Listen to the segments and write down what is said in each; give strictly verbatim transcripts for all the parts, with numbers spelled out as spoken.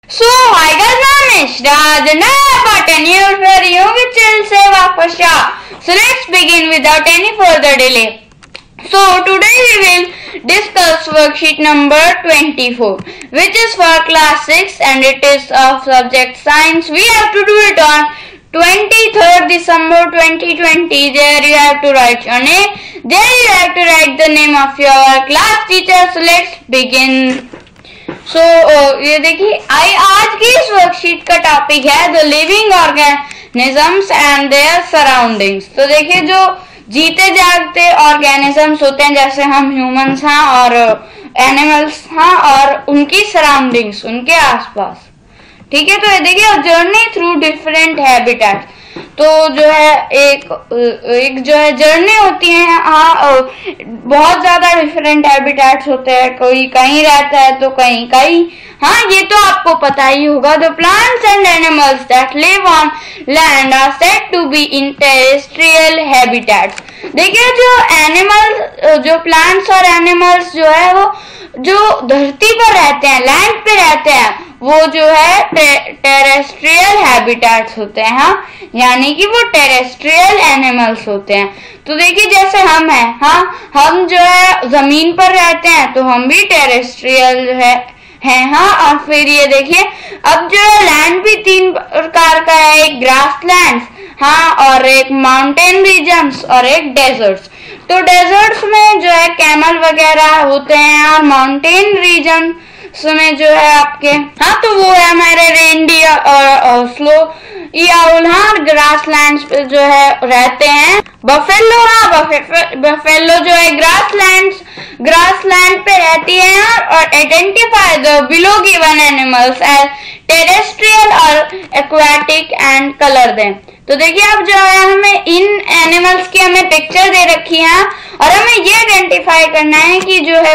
सो hi guys, मैं Raj and I have got a news for you which will save our show. So let's begin without any further delay. So today we will discuss worksheet number twenty-four, which is for class six and it is of subject science. We have to do it on twenty-third December twenty twenty. There you have to write your name. There you have to write the name of your class teacher. So let's begin. So so, ये देखिए आई आज की इस worksheet का topic है the living organisms and their surroundings. तो देखिए जो जीते जागते ऑर्गेनिजम्स होते हैं जैसे हम ह्यूमंस हैं और एनिमल्स हैं और उनकी सराउंडिंग्स, उनके आसपास, ठीक है। तो ये देखिए जर्नी थ्रू डिफरेंट हैबिटेट, तो जो है एक एक जो है जर्नी होती है। हाँ, बहुत ज्यादा डिफरेंट हैबिटेट्स होते हैं, कोई कहीं रहता है तो कहीं कहीं। हाँ, ये तो आपको पता ही होगा। The plants and animals that live on land are said to be in terrestrial habitats. देखिए जो एनिमल्स, जो प्लांट्स और एनिमल्स जो है वो जो धरती पर रहते हैं, लैंड पे रहते हैं, वो जो है टे, टेरेस्ट्रियल हैबिटेट्स होते हैं। हाँ, यानी कि वो टेरेस्ट्रियल एनिमल्स होते हैं। तो देखिए जैसे हम हैं, हाँ हम जो है जमीन पर रहते हैं तो हम भी टेरेस्ट्रियल है हैं। हाँ, और फिर ये देखिए अब जो है लैंड भी तीन प्रकार का है, एक ग्रास लैंड, हाँ, और एक माउंटेन रीजन्स और एक डेजर्ट्स। तो डेजर्ट्स में जो है कैमल वगैरह होते हैं और माउंटेन रीजन में जो है आपके, हाँ, तो वो है हमारे रेनडियर और स्लो याउल। हाँ, ग्रास लैंड पे जो है रहते हैं बफेलो। हाँ, बफेलो जो है ग्रास लैंड ग्रास लैंड पे रहती है और identify the below given animals as terrestrial और एक्वाटिक एंड कलर देम। तो देखिए अब जो है हमें इन एनिमल्स की हमें पिक्चर दे रखी है और हमें ये आइडेंटिफाई करना है कि जो है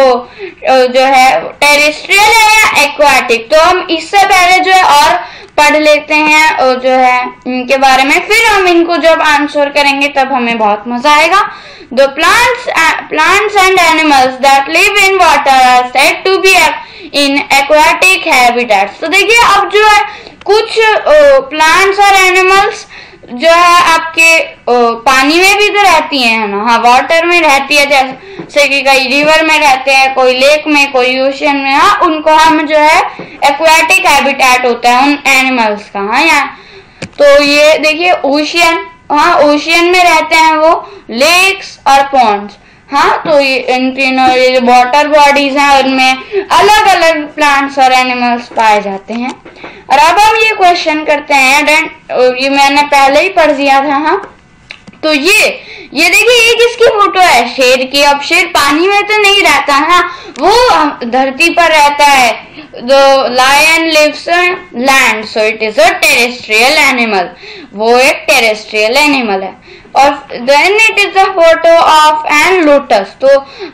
वो जो है टेरेस्ट्रियल है या एक्वाटिक। तो हम इससे पहले जो है और पढ़ लेते हैं और जो है इनके बारे में, फिर हम इनको जब आंसर करेंगे तब हमें बहुत मजा आएगा। The plants plants and animals that live in water are said to be in aquatic habitats. तो देखिए अब जो है कुछ प्लांट्स और एनिमल्स जो है आपके ओ, पानी में भी तो रहती हैं ना। हाँ, वाटर में रहती है, जैसे कि कई रिवर में रहते हैं, कोई लेक में, कोई ओशन में। हाँ, उनको हम जो है एक्वाटिक हैबिटेट होता है उन एनिमल्स का। हाँ, यहाँ तो ये देखिए ओशियन, हाँ ओशियन में रहते हैं वो, लेक्स और पॉन्ड्स। हाँ, तो ये इन तीनों ये जो वाटर बॉडीज हैं उनमें अलग अलग प्लांट्स और एनिमल्स पाए जाते हैं। और अब हम ये क्वेश्चन करते हैं, ये मैंने पहले ही पढ़ दिया था। हाँ, तो ये ये देखिए ये किसकी फोटो है? शेर की। अब शेर पानी में तो नहीं रहता, हाँ वो धरती पर रहता है। The lion lives on land so it is a terrestrial animal, वो एक टेरेस्ट्रियल एनिमल है। और then it is a photo of an lotus. तो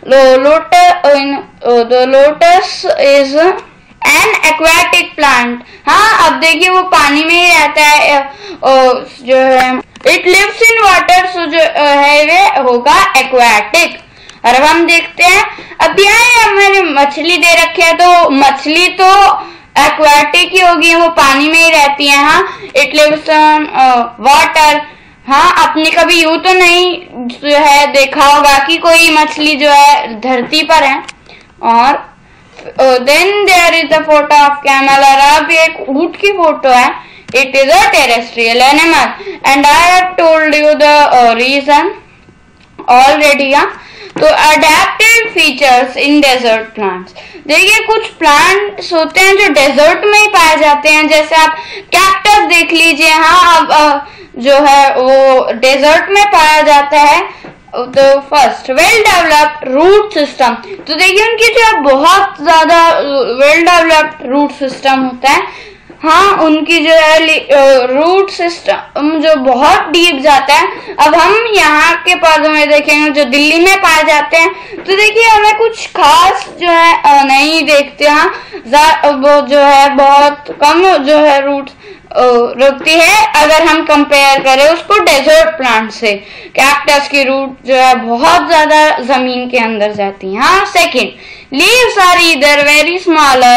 lotus the lotus is an aquatic plant. हाँ, अब देखिए वो पानी में ही रहता है, जो है it lives in water, so जो है वे होगा एक्वाटिक। और अब हम देखते हैं, अब यहाँ हमारे मछली दे रखे है, तो मछली तो एक्वाटिक ही होगी, वो पानी में ही रहती है। हाँ, इट लिव्स ऑन वाटर। हाँ, आपने कभी यूं तो नहीं जो है देखा होगा कि कोई मछली जो है धरती पर है। और then there is the photo of camel, और अब एक ऊंट की फोटो है। It is a terrestrial animal and I have told you the reason already. तो adapted features in desert plants, देखिए कुछ प्लांट्स होते हैं जो डेजर्ट में ही पाए जाते हैं, जैसे आप कैक्टस देख लीजिए। हाँ, अब जो है वो डेजर्ट में पाया जाता है। तो first well developed root system, तो देखिए उनकी जो है बहुत ज्यादा वेल डेवलप्ड रूट सिस्टम होता है। हाँ, उनकी जो है रूट सिस्टम जो बहुत डीप जाता है। अब हम यहाँ के पौधों में देखेंगे जो दिल्ली में पाए जाते हैं, तो देखिए हमें कुछ खास जो है नहीं देखते। हाँ, वो जो है बहुत कम जो है रूट रुकती है अगर हम कंपेयर करें उसको डेजर्ट प्लांट से। कैक्टस की रूट जो है बहुत ज्यादा जमीन के अंदर जाती है। हाँ, second leaves are either very smaller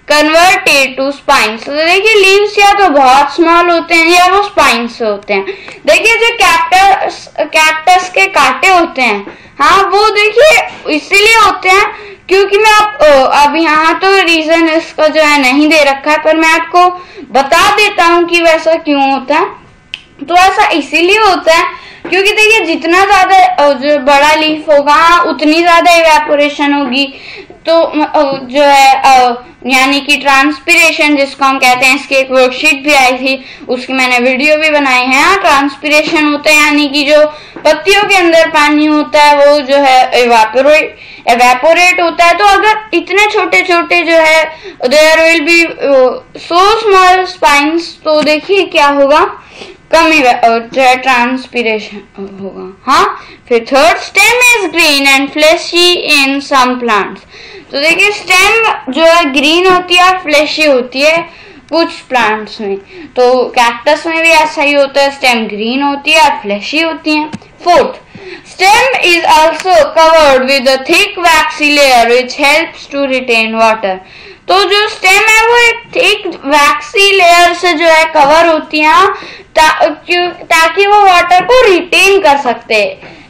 converted to spines। तो देखिए लीव्स या तो बहुत स्मॉल होते हैं या वो स्पाइन्स होते हैं। देखिए जो कैक्टस कैक्टस के कांटे होते हैं, हाँ वो देखिए इसीलिए होते हैं क्योंकि मैं आप अब यहाँ तो रीजन इसका जो है नहीं दे रखा है, पर मैं आपको बता देता हूँ कि वैसा क्यों होता है। तो ऐसा इसीलिए होता है क्योंकि देखिए जितना ज्यादा जो बड़ा लीफ होगा उतनी ज्यादा इवेपोरेशन होगी, तो जो है यानी कि ट्रांसपिरेशन जिसको हम कहते हैं, इसकी एक वर्कशीट भी आई थी, उसकी मैंने वीडियो भी बनाई है। ट्रांसपिरेशन होता है यानी कि जो पत्तियों के अंदर पानी होता है वो जो है इवेपोरेट इवेपोरेट होता है। तो अगर इतने छोटे छोटे जो है there will be so small spines, तो देखिए क्या होगा, कम जो है ट्रांसपिरेशन होगा। हाँ, फिर third, stem is green and fleshy in some plants. तो देखिए स्टेम जो है ग्रीन होती है और फ्लेशी होती है कुछ प्लांट्स में, तो कैक्टस में भी ऐसा ही होता है, स्टेम ग्रीन होती है और फ्लेशी होती है। Fourth, stem is also covered with a thick waxy layer which helps to retain water. तो जो स्टेम है वो एक थिक वैक्सी लेयर से जो है कवर होती है ता, ताकि वो वाटर को रिटेन कर सकते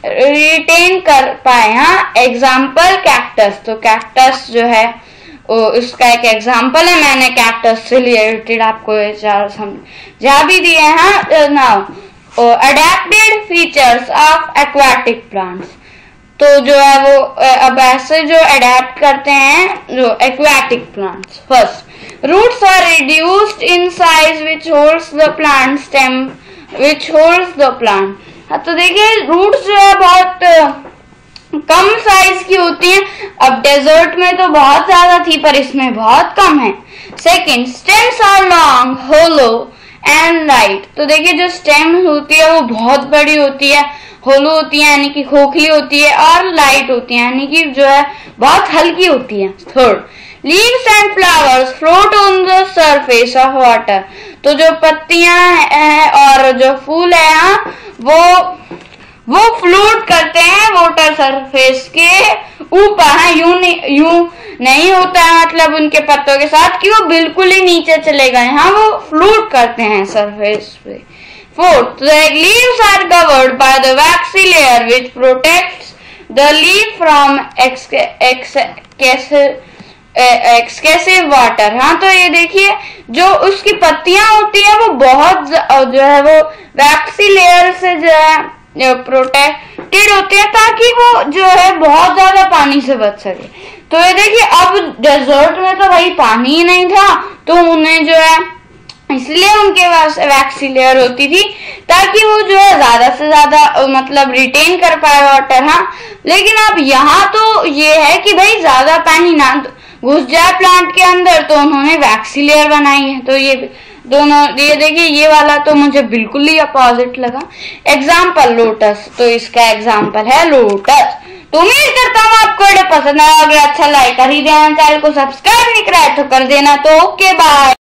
रिटेन कर पाए। हाँ, एग्जाम्पल कैक्टस। तो कैक्टस जो है उसका एक एग्जाम्पल है, मैंने कैक्टस से रिलेटेड आपको समझा भी दिए हैं। Now adapted features of aquatic plants. तो जो है वो अब ऐसे जो अडेप्ट करते हैं जो aquatic plants. First, roots are reduced in size which holds the plant stem which holds the plant. तो देखिए रूट्स जो है बहुत कम साइज की होती हैं। अब डेजर्ट में तो बहुत ज्यादा थी पर इसमें बहुत कम है। Second, stems are long, hollow and light. तो देखिए जो स्टेम होती है वो बहुत बड़ी होती है, होलो होती है यानी कि खोखली होती है, और लाइट होती है यानी कि जो है बहुत हल्की होती है। Third, leaves and flowers float on the surface of water. तो जो पत्तियां हैं और जो फूल है वो वो फ्लोट करते हैं वाटर सरफेस के ऊपर। हाँ, यूं नहीं यूं नहीं होता है मतलब उनके पत्तों के साथ कि वो बिल्कुल ही नीचे चले गए, हाँ वो फ्लोट करते हैं सरफेस पे। Fourth, the leaves are covered by the waxy layer which protects the leaf from excessive water। हाँ, तो ये देखिए जो उसकी पत्तियां होती है वो बहुत जो है वो वैक्सी लेयर से जो है प्रोटेक्टेड होती है ताकि वो जो है बहुत ज्यादा पानी से बच सके। तो ये देखिए अब डेजर्ट में तो भाई पानी ही नहीं था, तो उन्हें जो है इसलिए उनके पास वैक्सी लेयर होती थी ताकि वो जो है ज्यादा से ज्यादा मतलब रिटेन कर पाए वाटर। हाँ, लेकिन अब यहाँ तो ये है कि भाई ज्यादा पानी ना घुस जाए प्लांट के अंदर, तो उन्होंने वैक्सी लेयर बनाई है। तो ये दोनों, ये देखिए ये वाला तो मुझे बिल्कुल ही अपोजिट लगा। एग्जाम्पल लोटस, तो इसका एग्जाम्पल है लोटस। तो उम्मीद करता हूँ आपको वीडियो पसंद आया होगा। अच्छा लाइक कर ही देना, चैनल को सब्सक्राइब नहीं करा है तो कर देना। तो ओके बाय।